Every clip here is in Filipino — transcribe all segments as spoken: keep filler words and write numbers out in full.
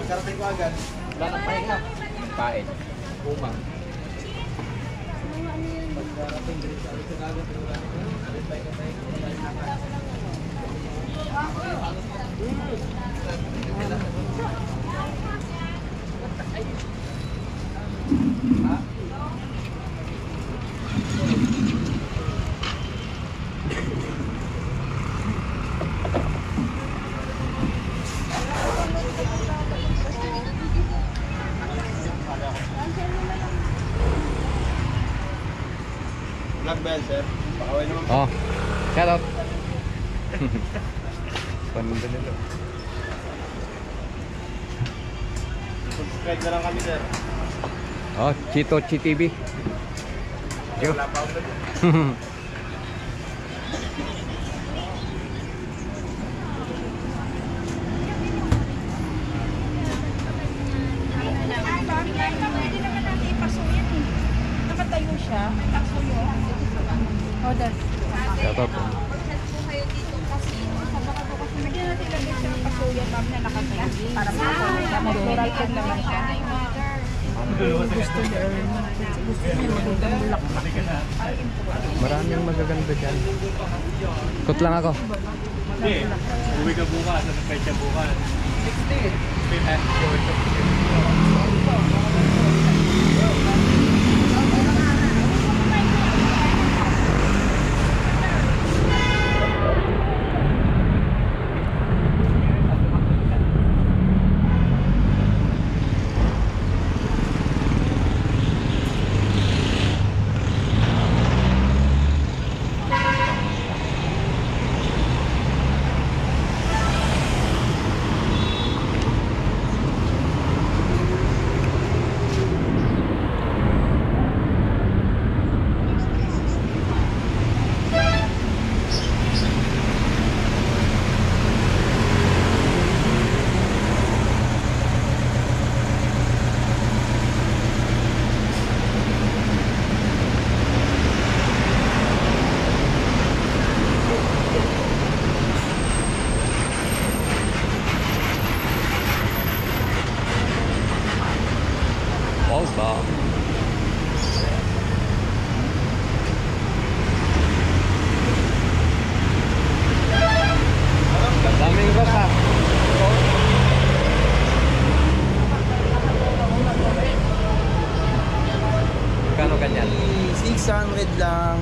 Pagkarating ko agad, wala nang pahinga. Pain. Umang. Pagkarating, diretso agad sa agad, wala nang pahinga. Wala nang pahinga. Black bell, sir. Pakaway naman. Oh, shout out. Panda nila. Subscribe na lang kami, sir. Oh, Chito Chi T V. Yo. Wala pa ako. Nakatayo siya. Nakatayo. Order. Shout out. Kayo dito kasi hindi natin lagyan siya ng pasuyan ma'am na nakatayo para makapagod. Mag-floral pen naman siya. Gusto niya. Gusto niya magandang bulaklakan. Maraming magaganda dyan. Ikot lang ako. Hindi. Uwi ka bukas. Ano pa siya bukas? sixty. Daming basa. Kano ganyan? six hundred lang.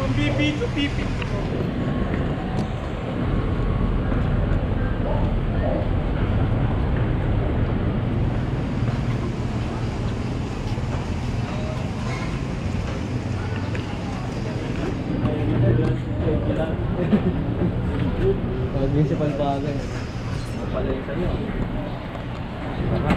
Pambibito, pipi. Pagin si Palpagan. Pala yung sa'yo. Baka.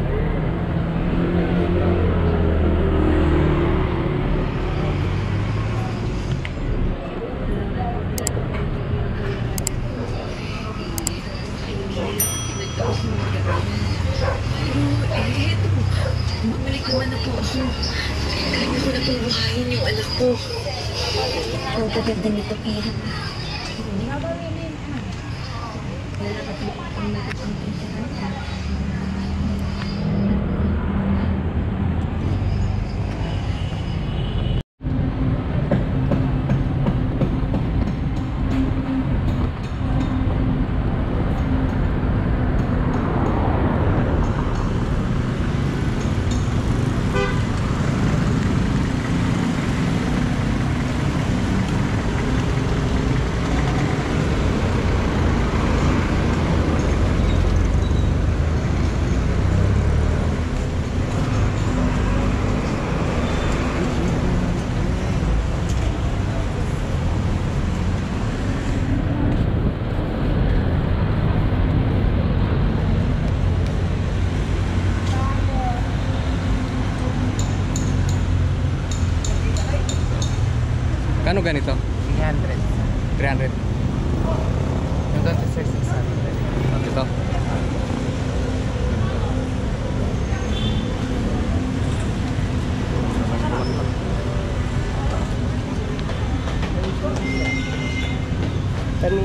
Bumalik naman na po ako. Kailangan ko na pong buhayin yung anak ko. Ang kaganda nito, Pia. Kano ganito? three hundred. three hundred. Yung dati sir, six hundred. Ito. Kani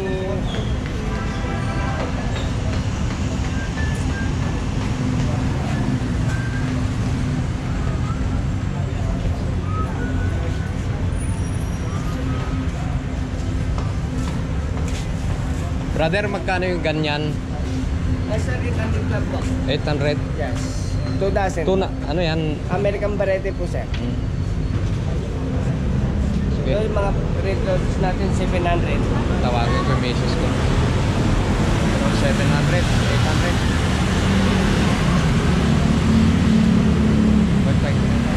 Brother, magkano yung ganyan? nasa eight hundred lang po. eight hundred. Yes. two dozen. Tuna, ano yan? American variety po sir. Hmm. Sige, Yung mga red lotus natin seven hundred. tawagin ko yung misis ko. seven hundred, eight hundred. Bye-bye.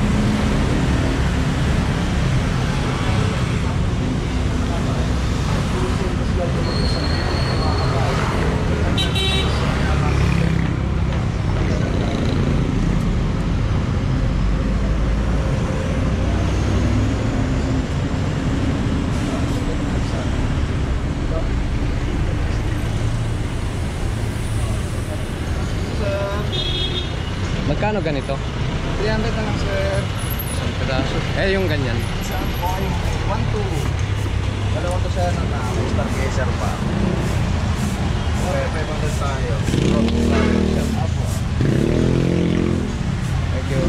Magkano ganito? three hundred na lang sir. Isang pedaso. Eh, yung ganyan. Isang po ay one two. Dalawa to sir na may stargazer pa. Okay, five hundred tayo. Apo. Thank you.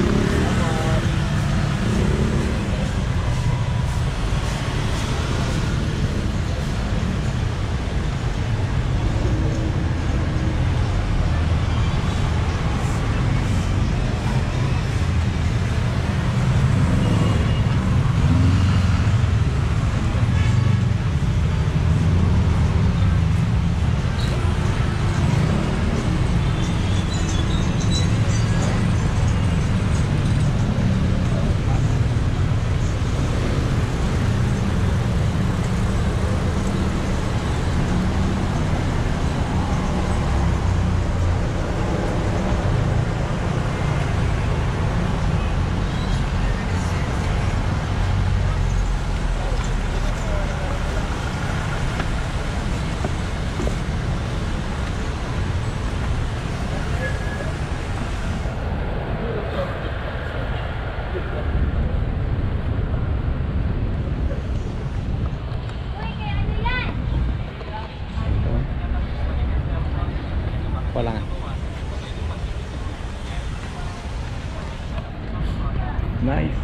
Wala nga. Nice.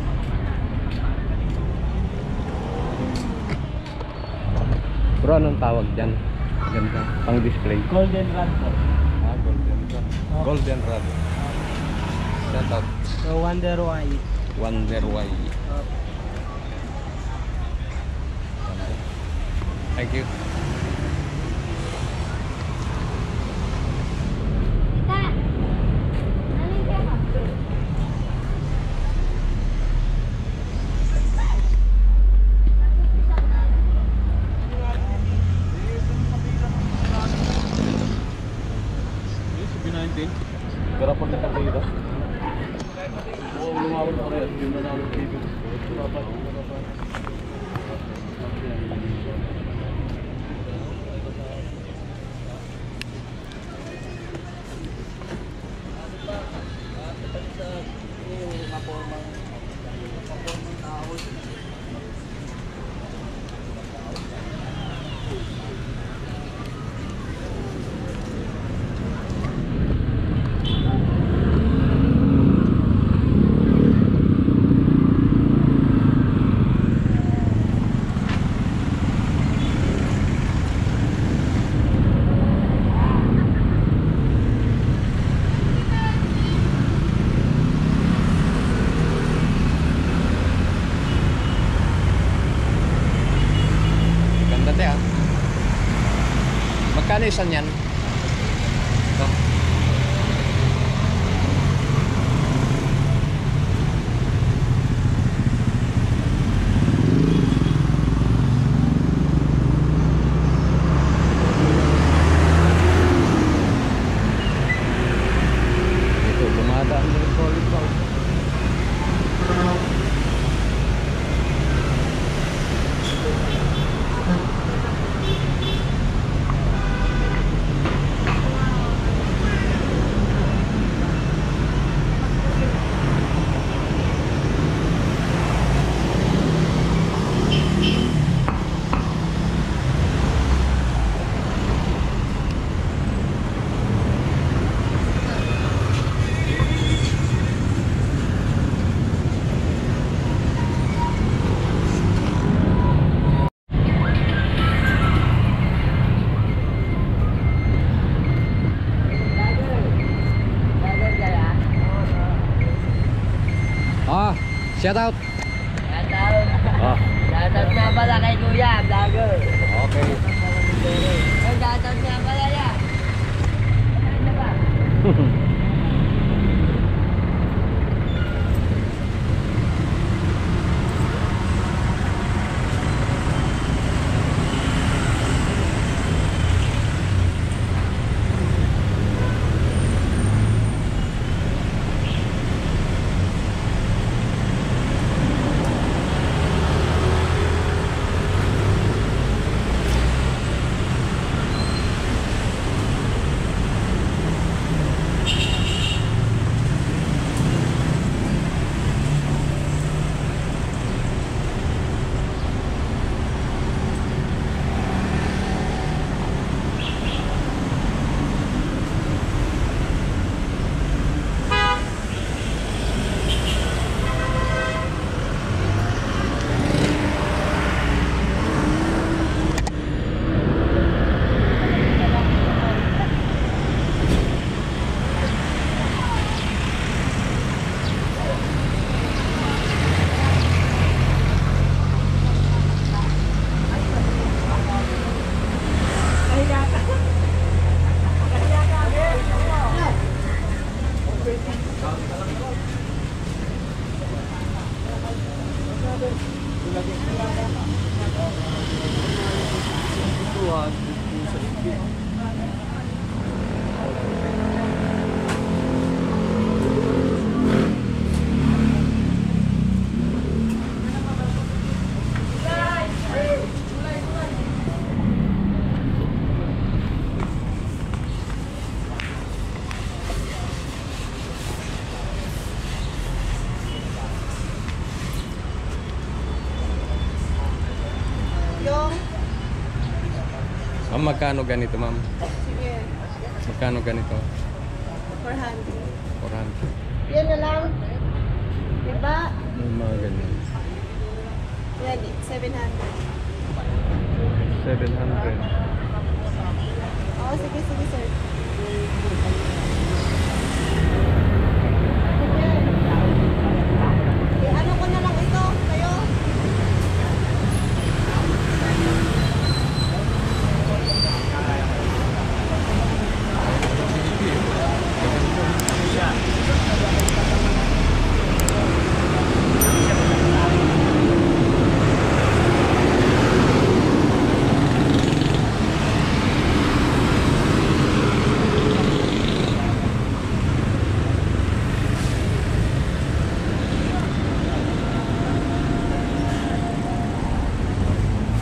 Bro, anong tawag dyan? Ganda. Pang display. Golden run po. Ah, golden rod. Golden rod. Shout out. So Wonder Why. Wonder Why. Thank you. Garapan na kapira. Oo, lumawag na rin. Yung nanalo dito. Garapan. Garapan. Magkano isan yan? Ito. Ito, dumadaan ng solid pa. Ah, shout out. Shout out. Ah, Shout out nga pala kay Kuya, vlogger. okay. Ay, shout out nga pala yan. Ano ba? Ma'am, magkano ganito, ma'am? Sige. Magkano ganito? four hundred. four hundred. Yan na lang. Diba? Yung mga ganyan. Yan, seven hundred. seven hundred. Oo, sige, sige, sir. Eh, ano ko na lang ito, kayo?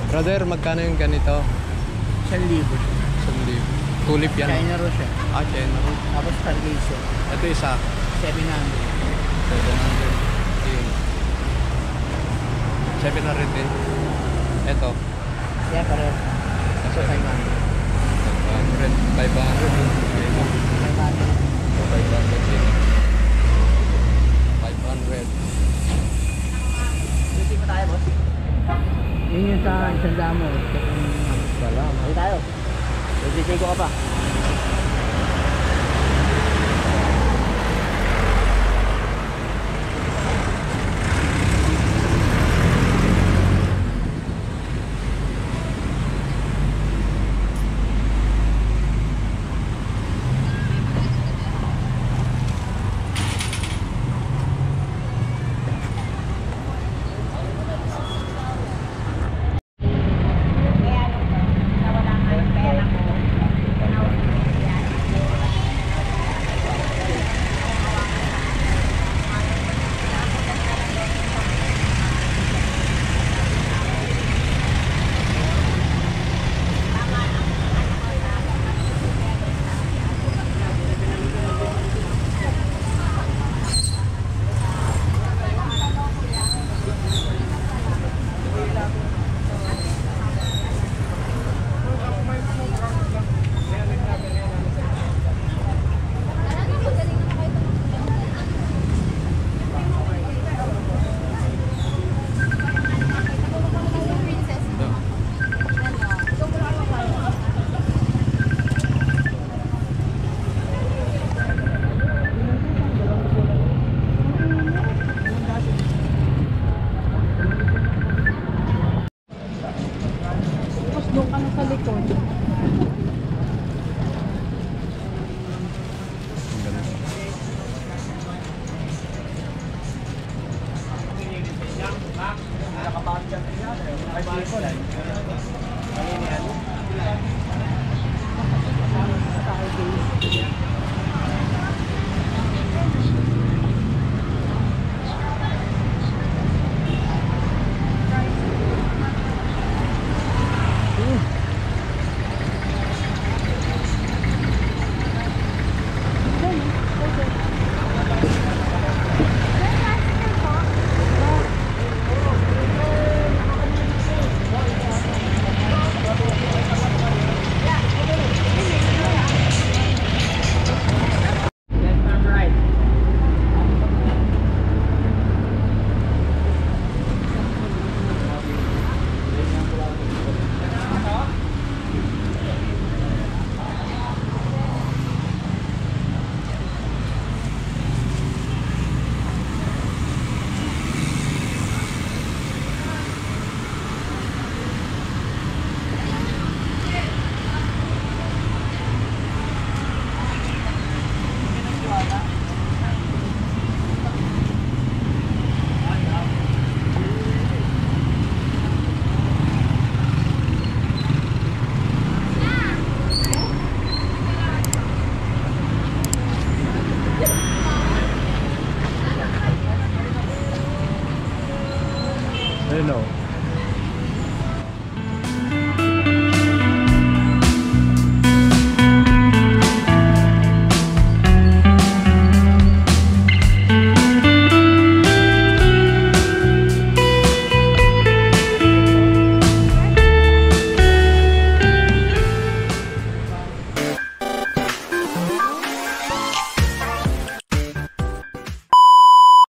Brother, magkano yung ganito? Isang libo. Isang libo. Tulip yan. China Rose siya. Ah, China Rose. Tapos Stargazer. Ito isa. seven hundred. seven hundred. Ayun. seven hundred din. Ito. Yeah, pareho. Ito five hundred. five hundred. five hundred. Ayun. five hundred. five hundred din. five hundred. Duty pa tayo, boss? Yun yung sa isang damo. Wala. Mali tayo. Duty ko ka pa. Ayun o.